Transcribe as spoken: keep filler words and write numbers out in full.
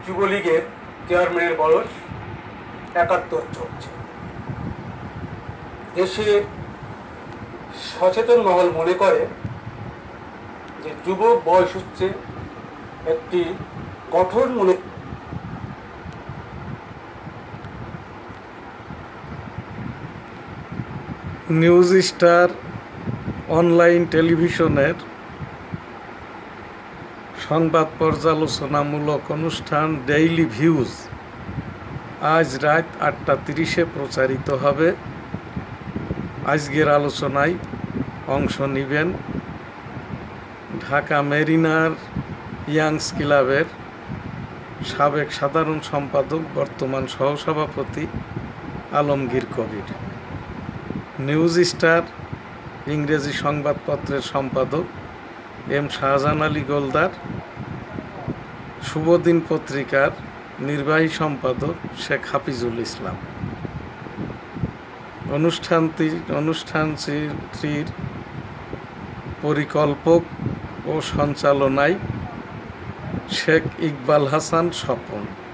যুবলীগের চেয়ারম্যানের বয়স একাত্তর চলছে। দেশের সচেতন মহল মনে করে যে যুবক বয়স হচ্ছে একটি কঠোর মনে নিউজ স্টার অনলাইন টেলিভিশনের সংবাদ পর্যালোচনামূলক অনুষ্ঠান ডেইলি ভিউজ আজ রাত আটটা তিরিশে প্রচারিত হবে। আজকের আলোচনায় অংশ নেবেন ঢাকা মেরিনার ইয়াংস ক্লাবের সাবেক সাধারণ সম্পাদক, বর্তমান সহসভাপতি আলমগীর কবির, নিউজ স্টার ইংরেজি সংবাদপত্রের সম্পাদক এম শাহজাহান আলী গোলদার, শুভদিন পত্রিকার নির্বাহী সম্পাদক শেখ হাফিজুল ইসলাম। অনুষ্ঠানটি অনুষ্ঠানটির পরিকল্পক ও সঞ্চালনায় শেখ ইকবাল হাসান স্বপন।